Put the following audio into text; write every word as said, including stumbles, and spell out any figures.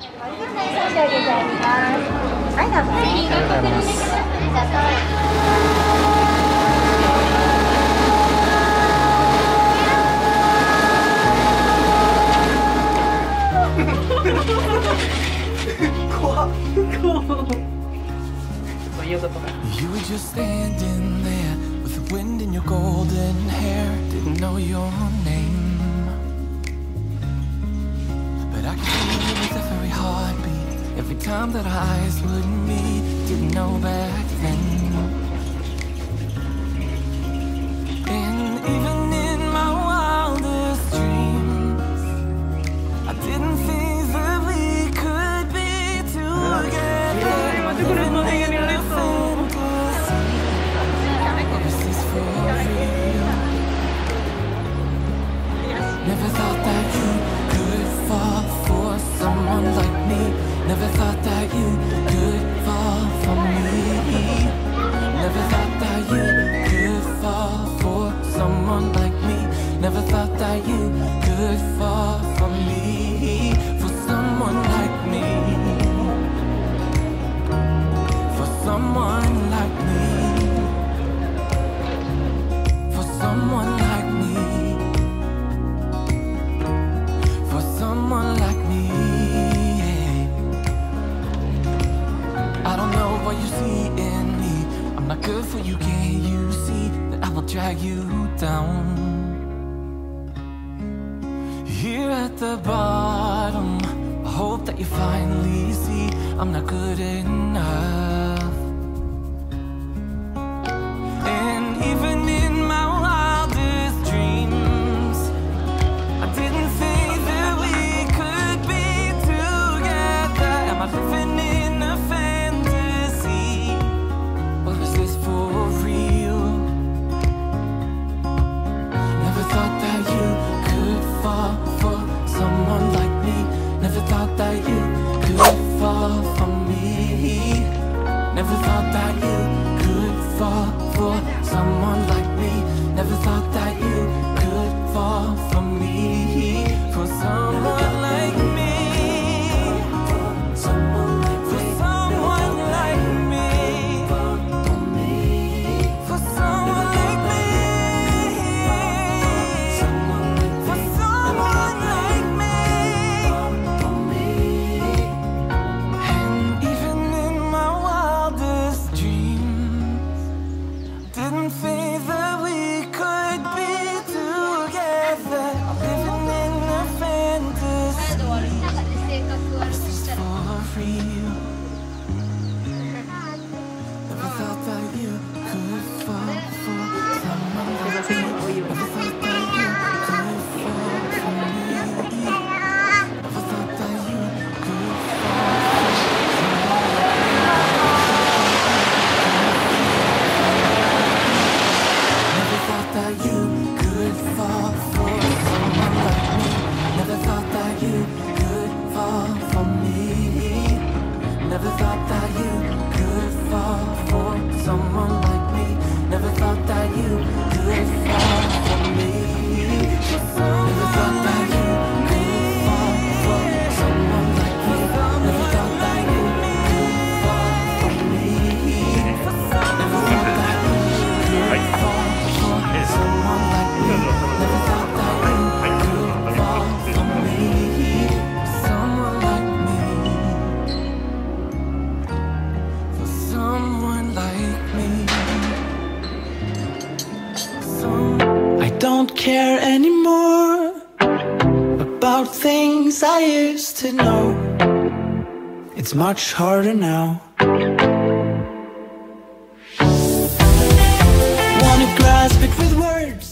差し上げてあります。はい、どうぞ。ありがとうございます。 怖っ。怖っ。 You were just standing there with the wind in your golden hair. Didn't know your name, but I could feel it with every heartbeat, every time that our eyes would meet. Didn't know back then. And even in my wildest dreams, I didn't think that we could be together. Never thought that you could fall for someone like me. Never thought that you could fall for me. Never thought that you could fall for someone like me. Never thought that you could fall for me. For someone like me. For someone like me. For someone like me. Someone like me. I don't know what you see in me. I'm not good for you, can't you see that I will drag you down? Here at the bottom, I hope that you finally see I'm not good enough. And even in my wildest dreams, I didn't think living in a fantasy, or is this for real? Never thought that you could fall for someone like me. Never thought that you could fall for me. Never thought that you could fall for someone like me. Never thought that you could fall for me. For someone like me. Don't care anymore about things I used to know. It's much harder now. Wanna grasp it with words.